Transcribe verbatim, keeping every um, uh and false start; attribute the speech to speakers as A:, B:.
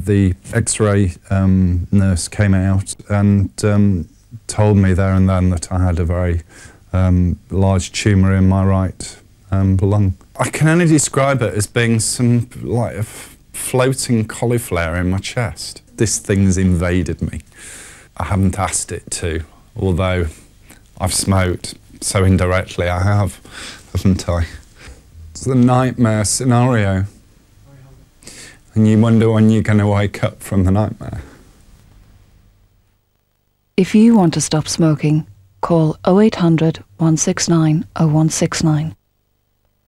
A: The X-ray um, nurse came out and um, told me there and then that I had a very um, large tumour in my right um, lung. I can only describe it as being some like a f floating cauliflower in my chest. This thing's invaded me. I haven't asked it to, although I've smoked, so indirectly I have, haven't I? It's the nightmare scenario. And you wonder when you're going to wake up from the nightmare.
B: If you want to stop smoking, call oh eight hundred, one six nine, oh one six nine.